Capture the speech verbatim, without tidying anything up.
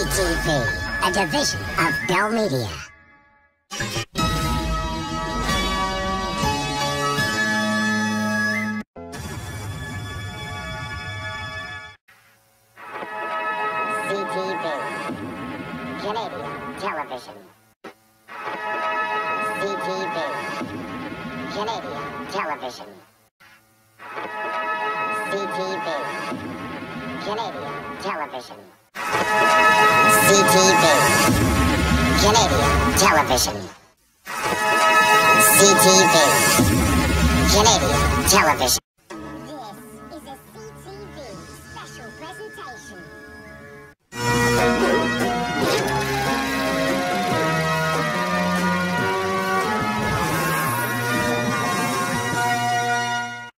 T V, a division of Bell Media. C T V, Canadian Television. C T V, Canadian Television. C T V, Canadian Television. C T V, Canadian Television. C T V, Canadian Television.